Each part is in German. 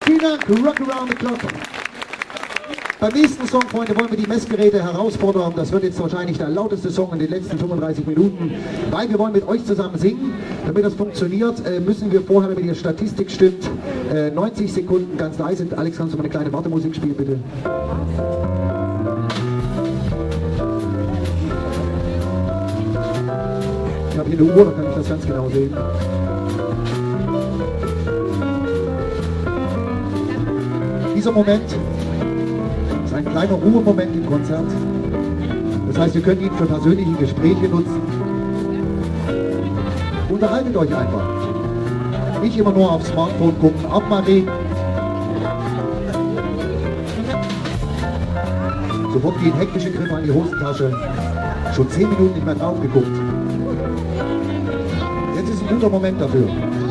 Vielen Dank, Rock Around the Clock. Beim nächsten Song, Freunde, wollen wir die Messgeräte herausfordern. Das wird jetzt wahrscheinlich der lauteste Song in den letzten 35 Minuten, weil wir wollen mit euch zusammen singen. Damit das funktioniert, müssen wir vorher, damit die Statistik stimmt, 90 Sekunden ganz leise. Alex, kannst du mal eine kleine Wartemusik spielen, bitte? Ich habe hier eine Uhr, da kann ich das ganz genau sehen. Dieser Moment ist ein kleiner Ruhemoment im Konzert. Das heißt, ihr könnt ihn für persönliche Gespräche nutzen. Unterhaltet euch einfach. Nicht immer nur aufs Smartphone gucken, auch mal reden. Sofort gehen hektische Griffe an die Hosentasche. Schon 10 Minuten nicht mehr drauf geguckt. Jetzt ist ein guter Moment dafür.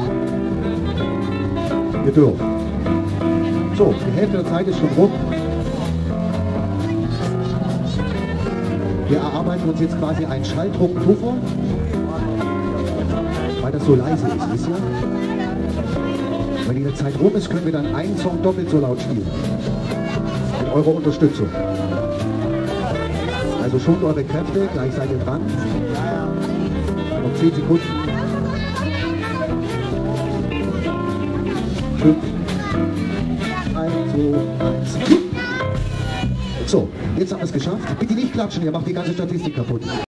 Ihr dürft. So, die Hälfte der Zeit ist schon rum. Wir erarbeiten uns jetzt quasi einen Schalldruckpuffer, weil das so leise ist, wisst ihr? Wenn die Zeit rum ist, können wir dann einen Song doppelt so laut spielen. Mit eurer Unterstützung. Also schont eure Kräfte, gleich seid ihr dran. Noch 10 Sekunden. 5, 3, 2, 1. So, jetzt haben wir es geschafft. Bitte nicht klatschen, ihr macht die ganze Statistik kaputt.